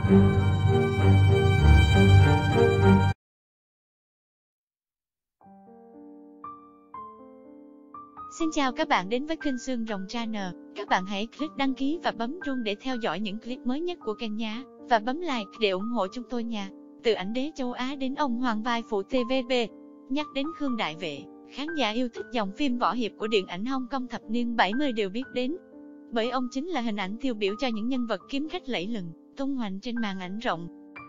Xin chào các bạn đến với kênh Xương Rồng Channel. Các bạn hãy click đăng ký và bấm chuông để theo dõi những clip mới nhất của kênh nhé. Và bấm like để ủng hộ chúng tôi nha. Từ ảnh đế châu Á đến ông hoàng vai phụ TVB. Nhắc đến Khương Đại Vệ, khán giả yêu thích dòng phim võ hiệp của điện ảnh Hồng Kông thập niên 70 đều biết đến. Bởi ông chính là hình ảnh tiêu biểu cho những nhân vật kiếm khách lẫy lừng, tung hoành trên màn ảnh rộng.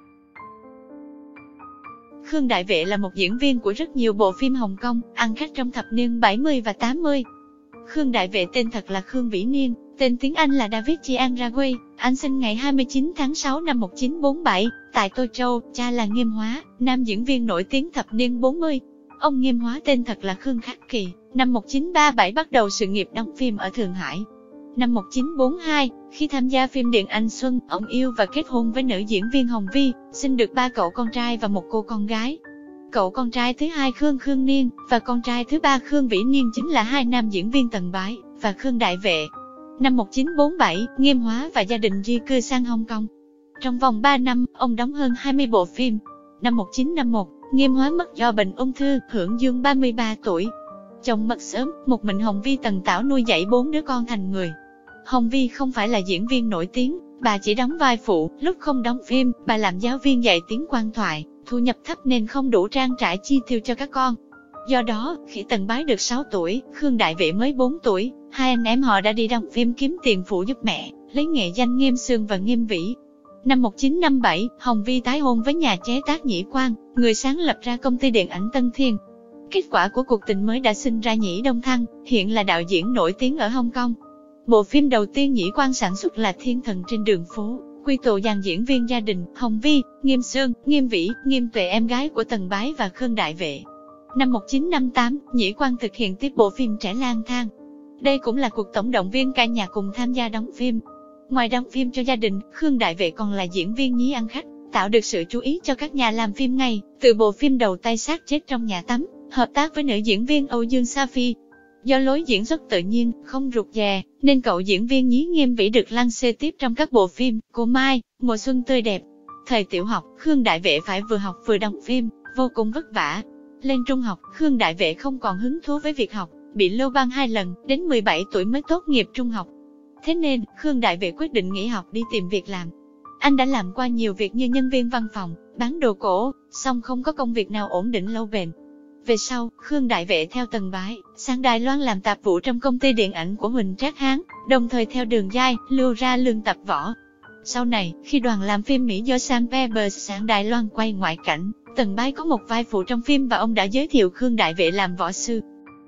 Khương Đại Vệ là một diễn viên của rất nhiều bộ phim Hồng Kông, ăn khách trong thập niên 70 và 80. Khương Đại Vệ tên thật là Khương Vĩ Niên, tên tiếng Anh là David Chiang Ragui. Anh sinh ngày 29 tháng 6 năm 1947, tại Tô Châu, cha là Nghiêm Hóa, nam diễn viên nổi tiếng thập niên 40. Ông Nghiêm Hóa tên thật là Khương Khắc Kỳ, năm 1937 bắt đầu sự nghiệp đóng phim ở Thượng Hải. Năm 1942, khi tham gia phim điện ảnh Xuân, ông yêu và kết hôn với nữ diễn viên Hồng Vi, sinh được 3 cậu con trai và 1 cô con gái. Cậu con trai thứ hai Khương Niên và con trai thứ ba Khương Vĩ Niên chính là hai nam diễn viên Tần Bái và Khương Đại Vệ. Năm 1947, Nghiêm Hóa và gia đình di cư sang Hồng Kông. Trong vòng 3 năm, ông đóng hơn 20 bộ phim. Năm 1951, Nghiêm Hóa mất do bệnh ung thư, hưởng dương 33 tuổi. Chồng mất sớm, một mình Hồng Vi tần tảo nuôi dạy 4 đứa con thành người. Hồng Vi không phải là diễn viên nổi tiếng, bà chỉ đóng vai phụ, lúc không đóng phim, bà làm giáo viên dạy tiếng Quan thoại, thu nhập thấp nên không đủ trang trải chi tiêu cho các con. Do đó, khi Tần Bái được 6 tuổi, Khương Đại Vệ mới 4 tuổi, hai anh em họ đã đi đóng phim kiếm tiền phụ giúp mẹ, lấy nghệ danh Nghiêm Sương và Nghiêm Vĩ. Năm 1957, Hồng Vi tái hôn với nhà chế tác Nhĩ Quang, người sáng lập ra công ty điện ảnh Tân Thiên. Kết quả của cuộc tình mới đã sinh ra Nhĩ Đông Thăng, hiện là đạo diễn nổi tiếng ở Hồng Kông. Bộ phim đầu tiên Nhĩ Quang sản xuất là Thiên Thần trên đường phố, quy tụ dàn diễn viên gia đình Hồng Vi, Nghiêm Sương, Nghiêm Vĩ, Nghiêm Tuệ em gái của Tần Bái và Khương Đại Vệ. Năm 1958, Nhĩ Quang thực hiện tiếp bộ phim Trẻ Lang Thang. Đây cũng là cuộc tổng động viên cả nhà cùng tham gia đóng phim. Ngoài đóng phim cho gia đình, Khương Đại Vệ còn là diễn viên nhí ăn khách, tạo được sự chú ý cho các nhà làm phim ngay từ bộ phim đầu tay xác chết trong nhà tắm, hợp tác với nữ diễn viên Âu Dương Sa Phi. Do lối diễn rất tự nhiên, không rụt rè, nên cậu diễn viên nhí Nghiêm Vĩ được lăng xê tiếp trong các bộ phim Cô Mai, Mùa Xuân Tươi Đẹp. Thời tiểu học, Khương Đại Vệ phải vừa học vừa đóng phim, vô cùng vất vả. Lên trung học, Khương Đại Vệ không còn hứng thú với việc học, bị lưu ban 2 lần, đến 17 tuổi mới tốt nghiệp trung học. Thế nên, Khương Đại Vệ quyết định nghỉ học đi tìm việc làm. Anh đã làm qua nhiều việc như nhân viên văn phòng, bán đồ cổ, song không có công việc nào ổn định lâu bền. Về sau, Khương Đại Vệ theo Tần Bái sang Đài Loan làm tạp vụ trong công ty điện ảnh của Huỳnh Trác Hán, đồng thời theo Đường Giai, Lưu Ra Lương tập võ. Sau này, khi đoàn làm phim Mỹ do Sam Peppers sang Đài Loan quay ngoại cảnh, Tần Bái có một vai phụ trong phim và ông đã giới thiệu Khương Đại Vệ làm võ sư.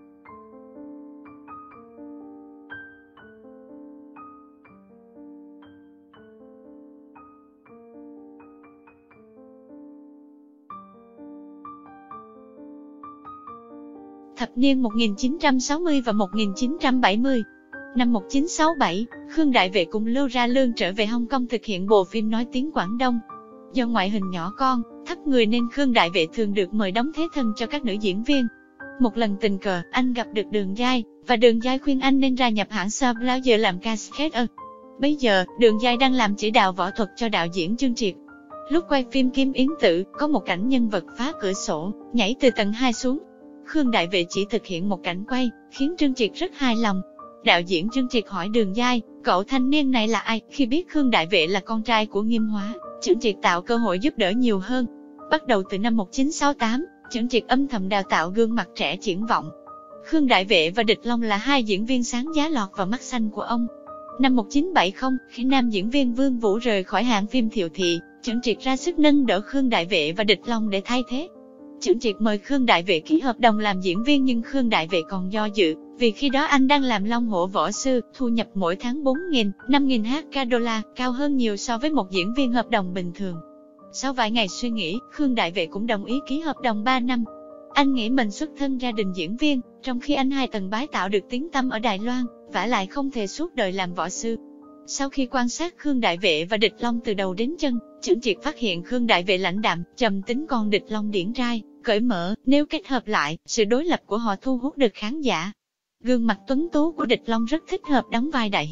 Thập niên 1960 và 1970. Năm 1967, Khương Đại Vệ cùng Lưu Ra Lương trở về Hồng Kông thực hiện bộ phim nói tiếng Quảng Đông. Do ngoại hình nhỏ con, thấp người nên Khương Đại Vệ thường được mời đóng thế thân cho các nữ diễn viên. Một lần tình cờ, anh gặp được Đường Giai, và Đường Giai khuyên anh nên gia nhập hãng Sablauer làm cascader. Bây giờ, Đường Giai đang làm chỉ đạo võ thuật cho đạo diễn Trương Triệt. Lúc quay phim Kim Yến Tử, có một cảnh nhân vật phá cửa sổ, nhảy từ tầng 2 xuống. Khương Đại Vệ chỉ thực hiện một cảnh quay, khiến Trương Triệt rất hài lòng. Đạo diễn Trương Triệt hỏi Đường Giai, cậu thanh niên này là ai? Khi biết Khương Đại Vệ là con trai của Nghiêm Hóa, Trương Triệt tạo cơ hội giúp đỡ nhiều hơn. Bắt đầu từ năm 1968, Trương Triệt âm thầm đào tạo gương mặt trẻ triển vọng. Khương Đại Vệ và Địch Long là hai diễn viên sáng giá lọt vào mắt xanh của ông. Năm 1970, khi nam diễn viên Vương Vũ rời khỏi hãng phim Thiệu Thị, Trương Triệt ra sức nâng đỡ Khương Đại Vệ và Địch Long để thay thế. Trương Triệt mời Khương Đại Vệ ký hợp đồng làm diễn viên nhưng Khương Đại Vệ còn do dự, vì khi đó anh đang làm Long Hổ võ sư, thu nhập mỗi tháng 4.000, 5.000 HK đô la, cao hơn nhiều so với một diễn viên hợp đồng bình thường. Sau vài ngày suy nghĩ, Khương Đại Vệ cũng đồng ý ký hợp đồng 3 năm. Anh nghĩ mình xuất thân gia đình diễn viên, trong khi anh hai Tần Bái tạo được tiếng tăm ở Đài Loan, vả lại không thể suốt đời làm võ sư. Sau khi quan sát Khương Đại Vệ và Địch Long từ đầu đến chân, Trương Triệt phát hiện Khương Đại Vệ lãnh đạm, trầm tính còn Địch Long điển trai, cởi mở, nếu kết hợp lại, sự đối lập của họ thu hút được khán giả. Gương mặt tuấn tú của Địch Long rất thích hợp đóng vai đại hiệp,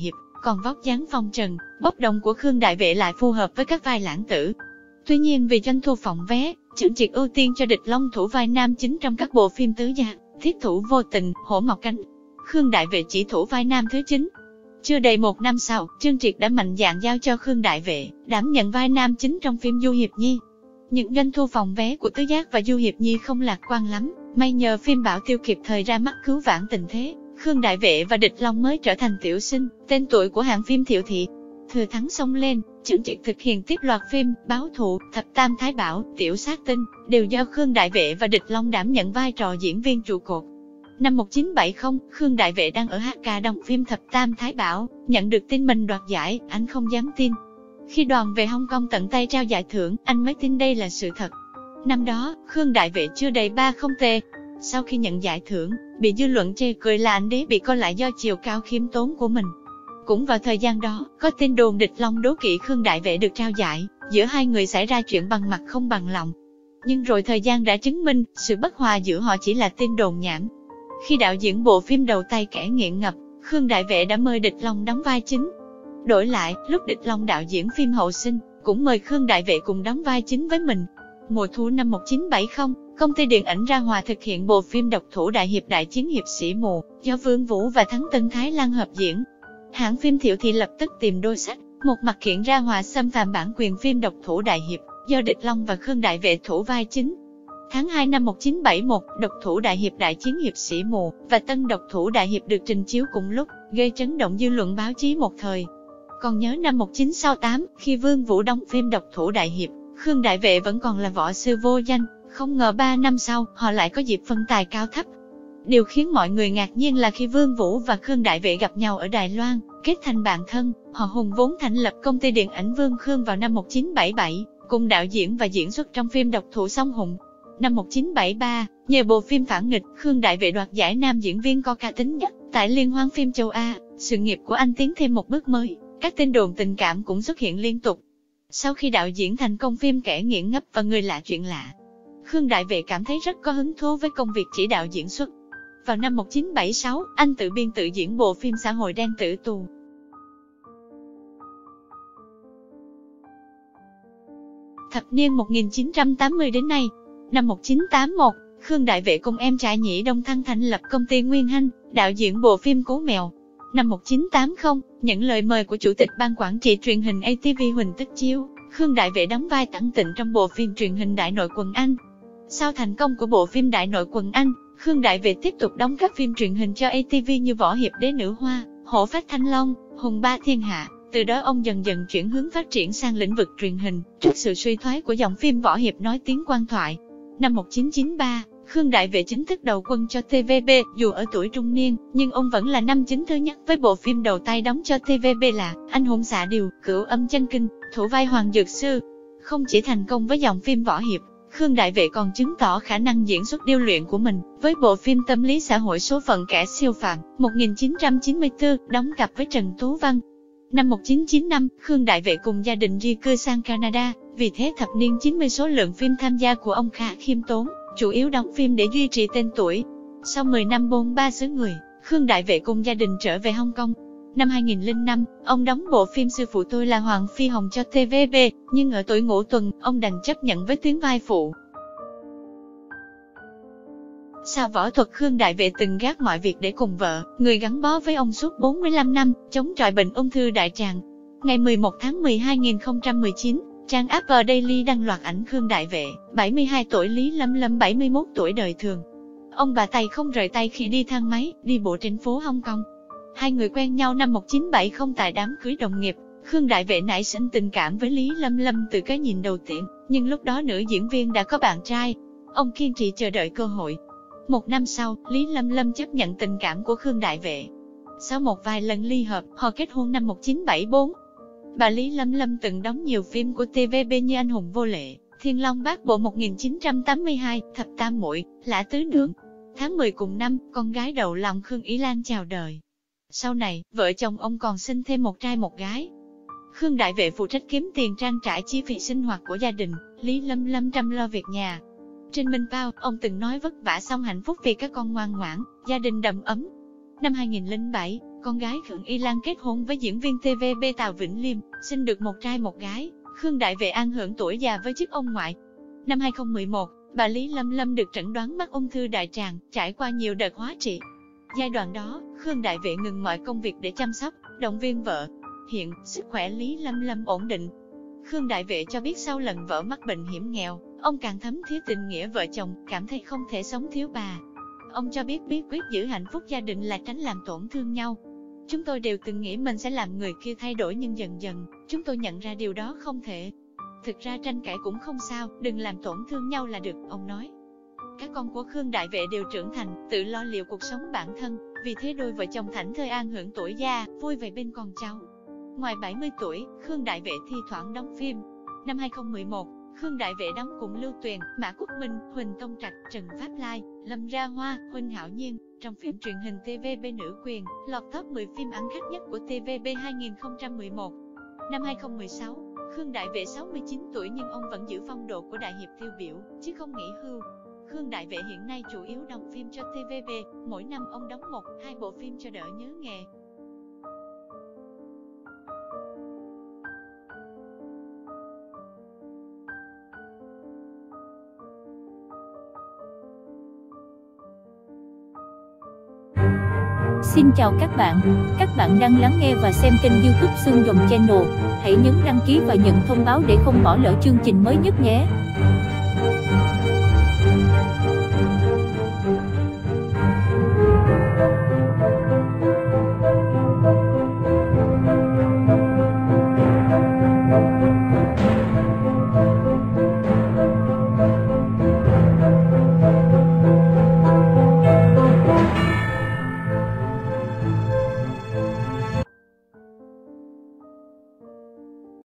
còn vóc dáng phong trần, bốc đồng của Khương Đại Vệ lại phù hợp với các vai lãng tử. Tuy nhiên vì doanh thu phòng vé, Chương Triệt ưu tiên cho Địch Long thủ vai nam chính trong các bộ phim tứ gia, Thiết Thủ Vô Tình, Hổ Ngọc Cánh. Khương Đại Vệ chỉ thủ vai nam thứ 9. Chưa đầy một năm sau, Chương Triệt đã mạnh dạn giao cho Khương Đại Vệ đảm nhận vai nam chính trong phim Du Hiệp Nhi. Những doanh thu phòng vé của Tứ Giác và Du Hiệp Nhi không lạc quan lắm, may nhờ phim Bảo Tiêu kịp thời ra mắt cứu vãn tình thế, Khương Đại Vệ và Địch Long mới trở thành tiểu sinh, tên tuổi của hãng phim Thiệu Thị. Thừa thắng xông lên, Chương Triệt thực hiện tiếp loạt phim Báo Thù, Thập Tam Thái Bảo, Tiểu Sát Tinh, đều do Khương Đại Vệ và Địch Long đảm nhận vai trò diễn viên trụ cột. Năm 1970, Khương Đại Vệ đang ở HK đóng phim Thập Tam Thái Bảo, nhận được tin mình đoạt giải, anh không dám tin. Khi đoàn về Hong Kong tận tay trao giải thưởng, anh mới tin đây là sự thật. Năm đó, Khương Đại Vệ chưa đầy 30 tê. Sau khi nhận giải thưởng, bị dư luận chê cười là anh đế bị coi lại do chiều cao khiêm tốn của mình. Cũng vào thời gian đó, có tin đồn Địch Long đố kỵ Khương Đại Vệ được trao giải, giữa hai người xảy ra chuyện bằng mặt không bằng lòng. Nhưng rồi thời gian đã chứng minh, sự bất hòa giữa họ chỉ là tin đồn nhảm. Khi đạo diễn bộ phim Đầu Tay Kẻ Nghiện Ngập, Khương Đại Vệ đã mời Địch Long đóng vai chính. Đổi lại, lúc Địch Long đạo diễn phim Hậu Sinh, cũng mời Khương Đại Vệ cùng đóng vai chính với mình. Mùa thu năm 1970, công ty điện ảnh Ra Hòa thực hiện bộ phim Độc Thủ Đại Hiệp Đại Chiến Hiệp Sĩ Mù, do Vương Vũ và Thắng Tân Thái Lan hợp diễn. Hãng phim Thiệu Thị lập tức tìm đôi sách, một mặt kiện Ra Hòa xâm phạm bản quyền phim Độc Thủ Đại Hiệp, do Địch Long và Khương Đại Vệ thủ vai chính. Tháng 2 năm 1971, Độc Thủ Đại Hiệp Đại Chiến Hiệp Sĩ Mù và Tân Độc Thủ Đại Hiệp được trình chiếu cùng lúc, gây chấn động dư luận báo chí một thời. Còn nhớ năm 1968, khi Vương Vũ đóng phim Độc Thủ Đại Hiệp, Khương Đại Vệ vẫn còn là võ sư vô danh, không ngờ 3 năm sau, họ lại có dịp phân tài cao thấp. Điều khiến mọi người ngạc nhiên là khi Vương Vũ và Khương Đại Vệ gặp nhau ở Đài Loan, kết thành bạn thân, họ hùng vốn thành lập công ty điện ảnh Vương Khương vào năm 1977, cùng đạo diễn và diễn xuất trong phim Độc Thủ Song Hùng. Năm 1973, nhờ bộ phim Phản Nghịch, Khương Đại Vệ đoạt giải nam diễn viên có cá tính nhất tại Liên hoan phim châu Á, sự nghiệp của anh tiến thêm một bước mới, các tin đồn tình cảm cũng xuất hiện liên tục. Sau khi đạo diễn thành công phim Kẻ Nghiện Ngập và Người Lạ Chuyện Lạ, Khương Đại Vệ cảm thấy rất có hứng thú với công việc chỉ đạo diễn xuất. Vào năm 1976, anh tự biên tự diễn bộ phim Xã Hội Đen Tử Tù. Thập niên 1980 đến nay, năm 1981, Khương Đại Vệ cùng em trai Nhĩ Đông Thăng thành lập công ty Nguyên Hanh, đạo diễn bộ phim Cú Mèo. Năm 1980, nhận lời mời của Chủ tịch Ban Quản trị truyền hình ATV Huỳnh Tức Chiêu, Khương Đại Vệ đóng vai Tẩn Tịnh trong bộ phim truyền hình Đại Nội Quần Anh. Sau thành công của bộ phim Đại Nội Quần Anh, Khương Đại Vệ tiếp tục đóng các phim truyền hình cho ATV như Võ Hiệp Đế Nữ Hoa, Hổ Phách Thanh Long, Hùng Ba Thiên Hạ. Từ đó ông dần dần chuyển hướng phát triển sang lĩnh vực truyền hình, trước sự suy thoái của dòng phim võ hiệp nói tiếng quan thoại. Năm 1993, Khương Đại Vệ chính thức đầu quân cho TVB, dù ở tuổi trung niên, nhưng ông vẫn là nam chính thứ nhất với bộ phim đầu tay đóng cho TVB là Anh Hùng Xạ Điêu, Cửu Âm Chân Kinh, thủ vai Hoàng Dược Sư. Không chỉ thành công với dòng phim võ hiệp, Khương Đại Vệ còn chứng tỏ khả năng diễn xuất điêu luyện của mình với bộ phim tâm lý xã hội Số Phận Kẻ Siêu Phàm 1994, đóng cặp với Trần Tú Văn. Năm 1995, Khương Đại Vệ cùng gia đình di cư sang Canada, vì thế thập niên 90 số lượng phim tham gia của ông khá khiêm tốn, chủ yếu đóng phim để duy trì tên tuổi. Sau 10 năm bôn ba xứ người, Khương Đại Vệ cùng gia đình trở về Hong Kong. Năm 2005, ông đóng bộ phim Sư Phụ Tôi Là Hoàng Phi Hồng cho TVB, nhưng ở tuổi ngũ tuần, ông đành chấp nhận với tuyến vai phụ. Sau võ thuật, Khương Đại Vệ từng gác mọi việc để cùng vợ, người gắn bó với ông suốt 45 năm, chống chọi bệnh ung thư đại tràng. Ngày 11 tháng 10 2019, trang Apple Daily đăng loạt ảnh Khương Đại Vệ, 72 tuổi, Lý Lâm Lâm 71 tuổi đời thường. Ông bà tay không rời tay khi đi thang máy, đi bộ trên phố Hong Kong. Hai người quen nhau năm 1970 tại đám cưới đồng nghiệp. Khương Đại Vệ nảy sinh tình cảm với Lý Lâm Lâm từ cái nhìn đầu tiên, nhưng lúc đó nữ diễn viên đã có bạn trai. Ông kiên trì chờ đợi cơ hội. Một năm sau, Lý Lâm Lâm chấp nhận tình cảm của Khương Đại Vệ. Sau một vài lần ly hợp, họ kết hôn năm 1974. Bà Lý Lâm Lâm từng đóng nhiều phim của TVB như Anh Hùng Vô Lệ, Thiên Long Bát Bộ 1982, Thập Tam Muội, Lã Tứ Nương. Tháng 10 cùng năm, con gái đầu lòng Khương Ý Lan chào đời. Sau này, vợ chồng ông còn sinh thêm một trai một gái. Khương Đại Vệ phụ trách kiếm tiền trang trải chi phí sinh hoạt của gia đình, Lý Lâm Lâm chăm lo việc nhà. Trên Minh Bao, ông từng nói vất vả xong hạnh phúc vì các con ngoan ngoãn, gia đình đầm ấm. Năm 2007, con gái Khương Y Lan kết hôn với diễn viên TVB Tào Vĩnh Liêm, sinh được một trai một gái. Khương Đại Vệ an hưởng tuổi già với chức ông ngoại. Năm 2011, bà Lý Lâm Lâm được chẩn đoán mắc ung thư đại tràng, trải qua nhiều đợt hóa trị. Giai đoạn đó, Khương Đại Vệ ngừng mọi công việc để chăm sóc, động viên vợ. Hiện, sức khỏe Lý Lâm Lâm ổn định. Khương Đại Vệ cho biết sau lần vợ mắc bệnh hiểm nghèo, ông càng thấm thía tình nghĩa vợ chồng, cảm thấy không thể sống thiếu bà. Ông cho biết bí quyết giữ hạnh phúc gia đình là tránh làm tổn thương nhau. Chúng tôi đều từng nghĩ mình sẽ làm người kia thay đổi nhưng dần dần, chúng tôi nhận ra điều đó không thể. Thực ra tranh cãi cũng không sao, đừng làm tổn thương nhau là được, ông nói. Các con của Khương Đại Vệ đều trưởng thành, tự lo liệu cuộc sống bản thân, vì thế đôi vợ chồng thảnh thơi an hưởng tuổi già, vui về bên con cháu. Ngoài 70 tuổi, Khương Đại Vệ thi thoảng đóng phim. Năm 2011, Khương Đại Vệ đóng cùng Lưu Tuyền, Mã Quốc Minh, Huỳnh Tông Trạch, Trần Pháp Lai, Lâm Ra Hoa, Huỳnh Hạo Nhiên trong phim truyền hình TVB Nữ Quyền, lọt top 10 phim ăn khách nhất của TVB 2011. Năm 2016, Khương Đại Vệ 69 tuổi nhưng ông vẫn giữ phong độ của đại hiệp tiêu biểu, chứ không nghỉ hưu. Khương Đại Vệ hiện nay chủ yếu đóng phim cho TVB, mỗi năm ông đóng 1-2 bộ phim cho đỡ nhớ nghề. Xin chào các bạn đang lắng nghe và xem kênh YouTube Xương Rồng Channel. Hãy nhấn đăng ký và nhận thông báo để không bỏ lỡ chương trình mới nhất nhé.